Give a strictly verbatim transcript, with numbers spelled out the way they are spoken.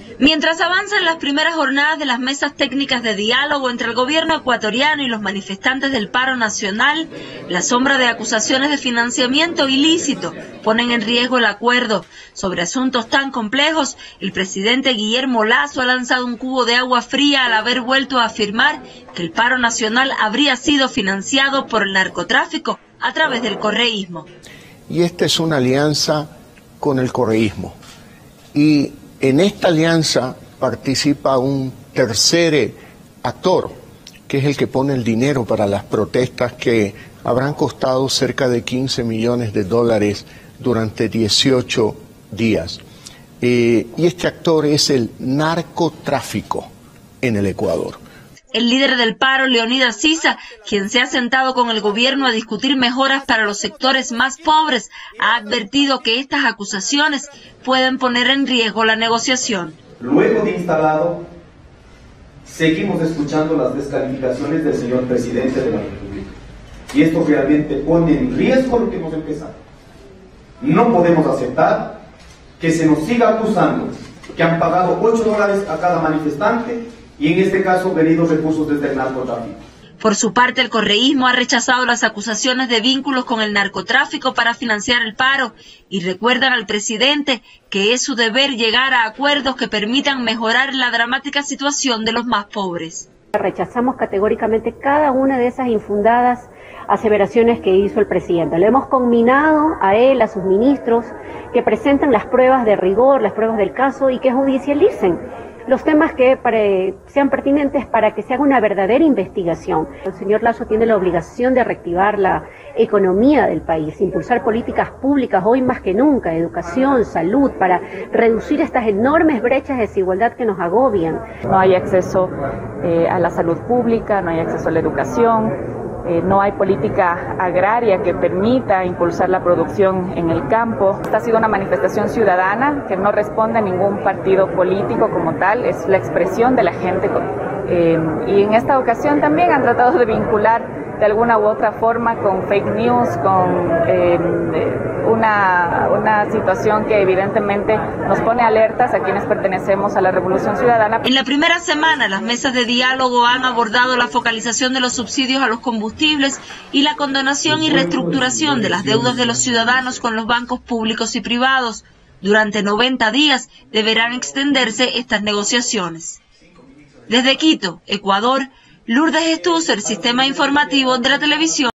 Mientras avanzan las primeras jornadas de las mesas técnicas de diálogo entre el gobierno ecuatoriano y los manifestantes del paro nacional, la sombra de acusaciones de financiamiento ilícito ponen en riesgo el acuerdo. Sobre asuntos tan complejos, el presidente Guillermo Lasso ha lanzado un cubo de agua fría al haber vuelto a afirmar que el paro nacional habría sido financiado por el narcotráfico a través del correísmo. Y esta es una alianza con el correísmo. Y en esta alianza participa un tercer actor, que es el que pone el dinero para las protestas que habrán costado cerca de quince millones de dólares durante dieciocho días. Eh, y este actor es el narcotráfico en el Ecuador. El líder del paro, Leonidas Sisa, quien se ha sentado con el gobierno a discutir mejoras para los sectores más pobres, ha advertido que estas acusaciones pueden poner en riesgo la negociación. Luego de instalado, seguimos escuchando las descalificaciones del señor presidente de la República. Y esto realmente pone en riesgo lo que hemos empezado. No podemos aceptar que se nos siga acusando que han pagado ocho dólares a cada manifestante y en este caso venidos recursos desde el narcotráfico. Por su parte, el correísmo ha rechazado las acusaciones de vínculos con el narcotráfico para financiar el paro y recuerdan al presidente que es su deber llegar a acuerdos que permitan mejorar la dramática situación de los más pobres. Rechazamos categóricamente cada una de esas infundadas aseveraciones que hizo el presidente. Le hemos conminado a él, a sus ministros, que presenten las pruebas de rigor, las pruebas del caso y que judicialicen los temas que para, sean pertinentes para que se haga una verdadera investigación. El señor Lasso tiene la obligación de reactivar la economía del país, impulsar políticas públicas hoy más que nunca, educación, salud, para reducir estas enormes brechas de desigualdad que nos agobian. No hay acceso eh, a la salud pública, no hay acceso a la educación. Eh, no hay política agraria que permita impulsar la producción en el campo. Esta ha sido una manifestación ciudadana que no responde a ningún partido político como tal, es la expresión de la gente. Eh, y en esta ocasión también han tratado de vincular de alguna u otra forma con fake news, con eh, una, una situación que evidentemente nos pone alertas a quienes pertenecemos a la Revolución Ciudadana. En la primera semana, las mesas de diálogo han abordado la focalización de los subsidios a los combustibles y la condonación y reestructuración de las deudas de los ciudadanos con los bancos públicos y privados. Durante noventa días deberán extenderse estas negociaciones. Desde Quito, Ecuador, Lourdes Estúcer, Sistema Informativo de la Televisión.